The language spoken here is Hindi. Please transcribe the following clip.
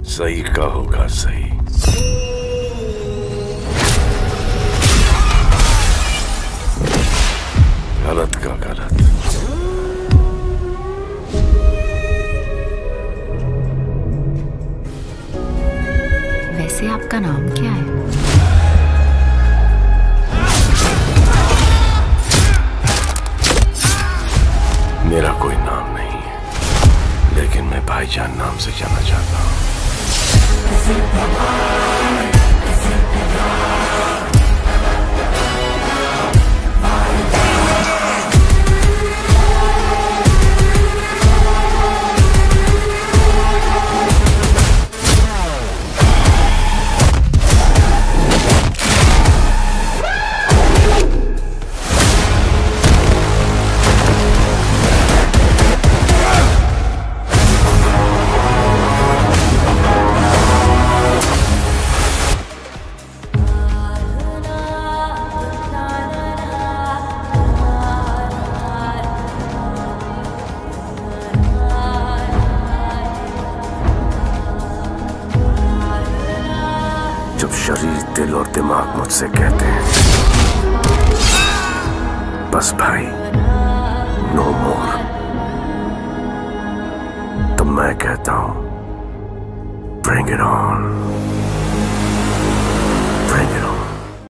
सही का होगा सही। गलत का गलत। वैसे आपका नाम क्या है? मेरा कोई नाम नहीं है, लेकिन मैं भाईजान नाम से जाना चाहता हूँ। जब शरीर, दिल और दिमाग मुझसे कहते हैं बस भाई, नो मोर, तो मैं कहता हूं ब्रिंग इट ऑन।